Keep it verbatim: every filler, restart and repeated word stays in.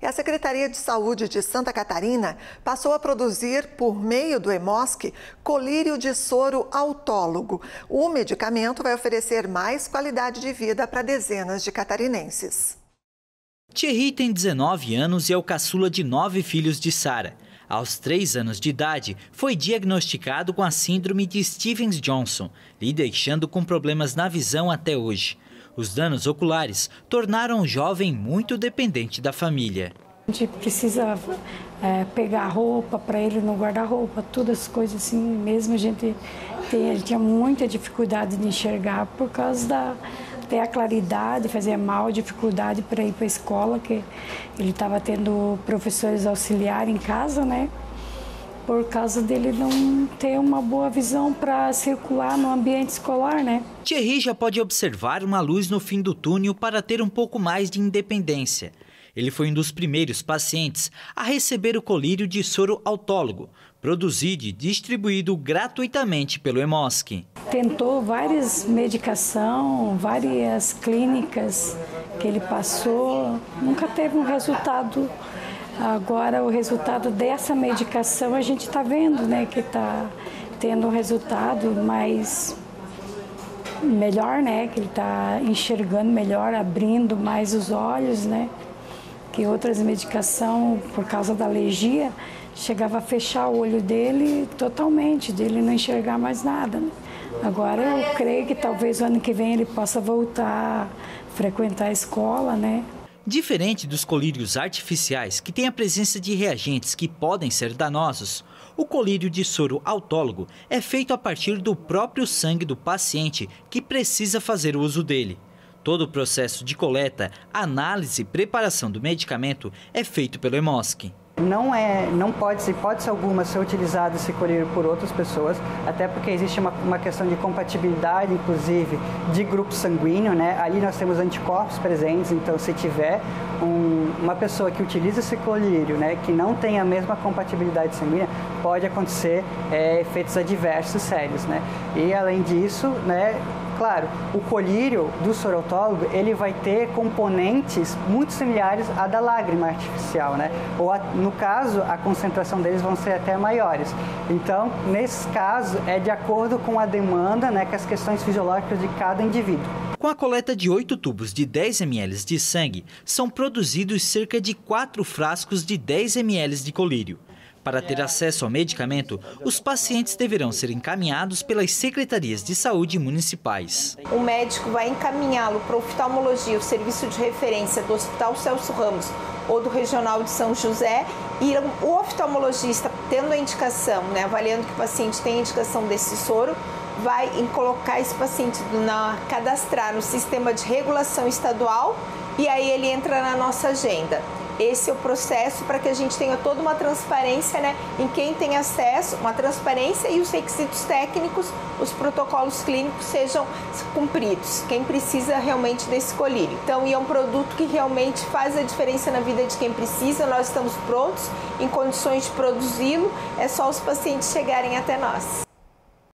E a Secretaria de Saúde de Santa Catarina passou a produzir, por meio do EMOSC, colírio de soro autólogo. O medicamento vai oferecer mais qualidade de vida para dezenas de catarinenses. Thierry tem dezenove anos e é o caçula de nove filhos de Sara. Aos três anos de idade, foi diagnosticado com a síndrome de Stevens-Johnson, lhe deixando com problemas na visão até hoje. Os danos oculares tornaram o jovem muito dependente da família. A gente precisa é, pegar roupa para ele no guarda-roupa, todas as coisas assim. Mesmo a gente, tem, a gente tinha muita dificuldade de enxergar por causa da até a claridade, fazia mal, dificuldade para ir para a escola, que ele estava tendo professores auxiliares em casa, né? Por causa dele não ter uma boa visão para circular no ambiente escolar, né? Thierry já pode observar uma luz no fim do túnel para ter um pouco mais de independência. Ele foi um dos primeiros pacientes a receber o colírio de soro autólogo, produzido e distribuído gratuitamente pelo EMOSC. Tentou várias medicações, várias clínicas que ele passou, nunca teve um resultado. Agora o resultado dessa medicação a gente está vendo, né, que está tendo um resultado mais melhor, né, que ele está enxergando melhor, abrindo mais os olhos, né, que outras medicações, por causa da alergia, chegava a fechar o olho dele totalmente, dele não enxergar mais nada, né? Agora eu creio que talvez o ano que vem ele possa voltar a frequentar a escola, né? Diferente dos colírios artificiais, que têm a presença de reagentes que podem ser danosos, o colírio de soro autólogo é feito a partir do próprio sangue do paciente que precisa fazer o uso dele. Todo o processo de coleta, análise e preparação do medicamento é feito pelo EMOSC. Não, é, não pode, hipótese alguma, ser utilizado esse colírio por outras pessoas, até porque existe uma, uma questão de compatibilidade, inclusive, de grupo sanguíneo, né? Ali nós temos anticorpos presentes, então se tiver um, uma pessoa que utiliza esse colírio, né, que não tem a mesma compatibilidade sanguínea, pode acontecer é, efeitos adversos sérios, né? E além disso, né, claro, o colírio do soro autólogo, ele vai ter componentes muito similares à da lágrima artificial, né? Ou, a, no caso, a concentração deles vão ser até maiores. Então, nesse caso, é de acordo com a demanda, né, com as questões fisiológicas de cada indivíduo. Com a coleta de oito tubos de dez mililitros de sangue, são produzidos cerca de quatro frascos de dez mililitros de colírio. Para ter acesso ao medicamento, os pacientes deverão ser encaminhados pelas secretarias de saúde municipais. O médico vai encaminhá-lo para a oftalmologia, o serviço de referência do Hospital Celso Ramos ou do Regional de São José, e o oftalmologista, tendo a indicação, né, avaliando que o paciente tem a indicação desse soro, vai colocar esse paciente, na, cadastrar no sistema de regulação estadual, e aí ele entra na nossa agenda. Esse é o processo para que a gente tenha toda uma transparência, né, em quem tem acesso, uma transparência e os requisitos técnicos, os protocolos clínicos sejam cumpridos, quem precisa realmente desse colírio. Então, e é um produto que realmente faz a diferença na vida de quem precisa, nós estamos prontos, em condições de produzi-lo, é só os pacientes chegarem até nós.